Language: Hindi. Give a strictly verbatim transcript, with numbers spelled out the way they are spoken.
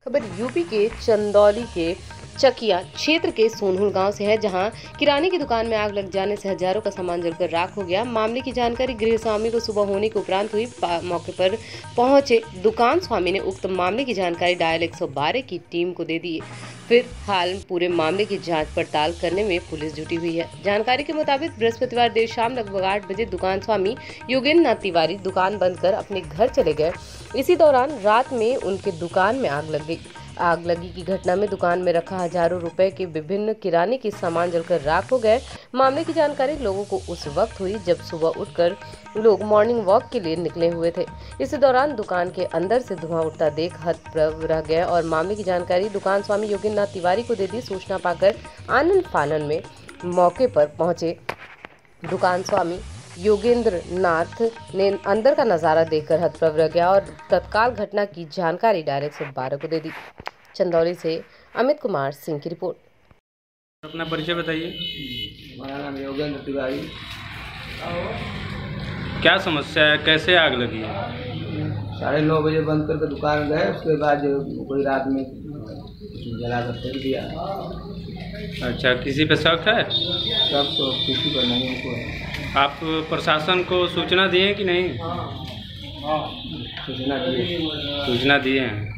खबर यूपी के चंदौली के चकिया क्षेत्र के सोनहुल गांव से है, जहां किराने की दुकान में आग लग जाने से हजारों का सामान जलकर राख हो गया। मामले की जानकारी गृह स्वामी को सुबह होने के उपरांत हुई। मौके पर पहुंचे दुकान स्वामी ने उक्त मामले की जानकारी डायल एक सौ बारह की टीम को दे दी। फिर हाल पूरे मामले की जांच पड़ताल करने में पुलिस जुटी हुई है। जानकारी के मुताबिक बृहस्पतिवार देर शाम लगभग आठ बजे दुकान स्वामी योगेंद्र नाथ तिवारी दुकान बंद कर अपने घर चले गए। इसी दौरान रात में उनके दुकान में आग लग गई। आग लगी की घटना में दुकान में रखा हजारों रुपए के विभिन्न किराने के सामान जलकर राख हो गए। मामले की जानकारी लोगों को उस वक्त हुई जब सुबह उठकर लोग मॉर्निंग वॉक के लिए निकले हुए थे। इसी दौरान दुकान के अंदर से धुआं उठता देख हतप्रभ रह गए और मामले की जानकारी दुकान स्वामी योगेंद्र नाथ तिवारी को दे दी। सूचना पाकर आनन फानन में मौके पर पहुंचे दुकान स्वामी योगेंद्र नाथ ने अंदर का नजारा देखकर हतप्रभ रह गया और तत्काल घटना की जानकारी डायरेक्ट एक सौ बारह को दे दी। चंदौली से अमित कुमार सिंह की रिपोर्ट। अपना परिचय बताइए। हमारा नाम योगेंद्र तिवारी। क्या समस्या है, कैसे आग लगी है? साढ़े नौ बजे बंद करके दुकान गए, उसके बाद जो कोई रात में जला कर फेंक दिया। अच्छा, किसी पे शक है? सब तो किसी पर नहीं उनको है। आप प्रशासन को सूचना दिए कि नहीं? सूचना दिए सूचना दिए हैं।